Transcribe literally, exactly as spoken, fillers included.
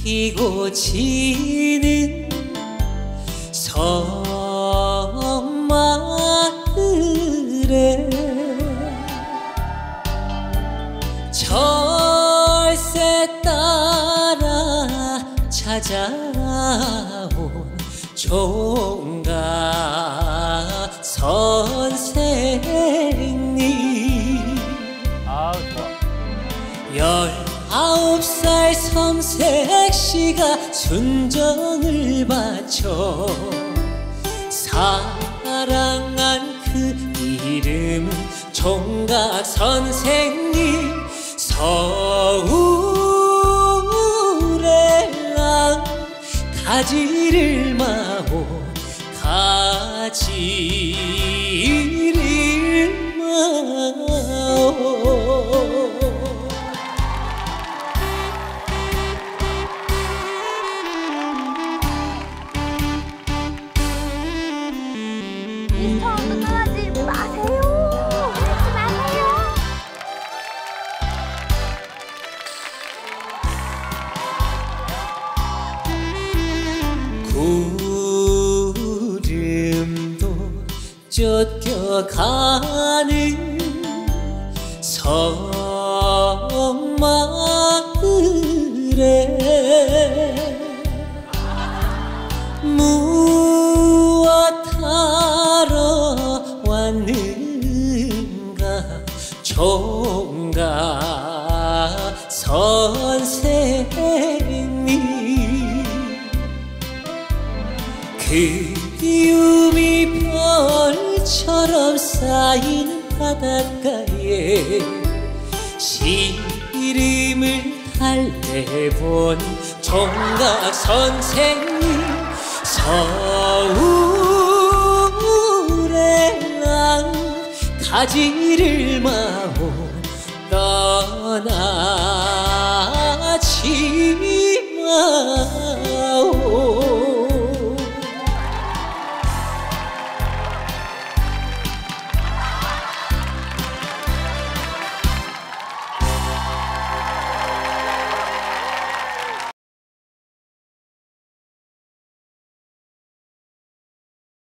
피고 지는 섬마을에 철새 따라 찾아온 종가 선생님. 아, 좋아. 열아홉 살 섬색시가 순정을 바쳐 사랑한 그 이름은 종각 선생님. 서울의 랑 가지를 마오 가지를 마오. 미스터 떠나지 마세요. 하지 마세요. 구름도 쫓겨가는 섬마을에 무엇하러 왔는가 종가 선생님. 그리움이 별처럼 쌓인 바닷가에 시름을 달래본 종각 선생님. 서울의 랑 가지를 마오